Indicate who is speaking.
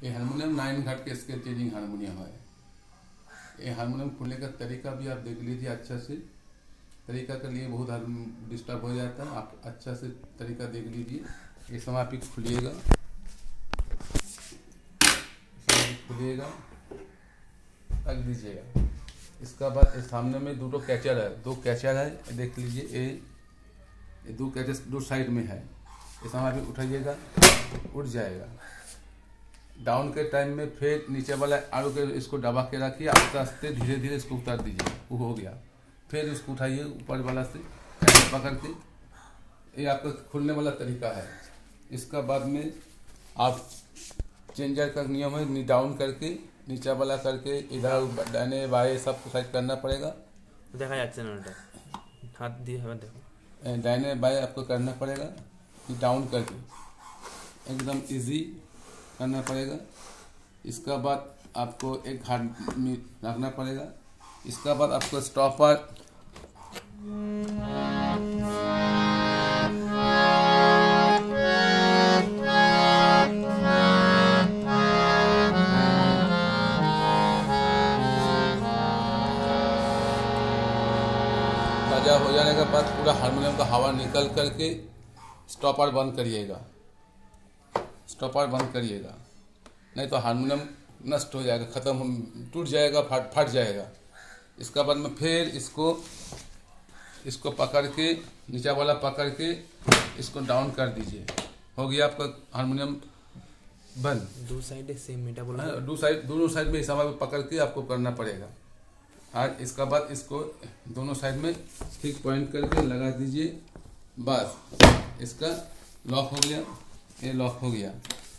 Speaker 1: ये हारमोनियम 9 घाट के scale changing harmonium है। ये हारमोनियम खुलने का तरीका भी आप देख लीजिए अच्छा से। तरीका के लिए बहुत डिस्टर्ब हो जाता है, आप अच्छा से तरीका देख लीजिए। ये समय आप खुलिएगा, रख दीजिएगा। इसका बाद सामने में दो कैचर है, देख लीजिए। ये दो कैचर दो साइड में है। ये समय आप उठाइएगा, उठ जाएगा। डाउन के टाइम में फिर नीचे वाला आड़ू के इसको दबा के रखिए, आस्ते आस्ते धीरे धीरे इसको उतार दीजिए। वो हो गया। फिर इसको उठाइए ऊपर वाला से पकड़ के। ये आपका खुलने वाला तरीका है। इसका बाद में आप चेंजर का नियम है, डाउन करके नीचे वाला करके इधर दाहिने बाएं सबको साइड करना पड़ेगा।
Speaker 2: देखा जाता है हाथ दिए देखो,
Speaker 1: दाहिने बाएं आपको करना पड़ेगा। डाउन करके एकदम इजी करना पड़ेगा। इसका बाद आपको एक हाथ में रखना पड़ेगा। इसका बाद आपको स्टॉपर बजा हो जाने के बाद पूरा हारमोनियम का हवा निकल करके स्टॉपर बंद करिएगा। नहीं तो हारमोनियम नष्ट हो जाएगा, ख़त्म टूट जाएगा, फट जाएगा। इसका बाद में फिर इसको पकड़ के नीचा वाला पकड़ के इसको डाउन कर दीजिए। हो गया आपका हारमोनियम बंद।
Speaker 2: दो साइड सेम मीटा बोला,
Speaker 1: दोनों साइड में हिसाब में पकड़ के आपको करना पड़ेगा। और इसका बाद इसको दोनों साइड में ठीक पॉइंट करके लगा दीजिए। बस इसका लॉक हो गया, ये लॉक हो गया।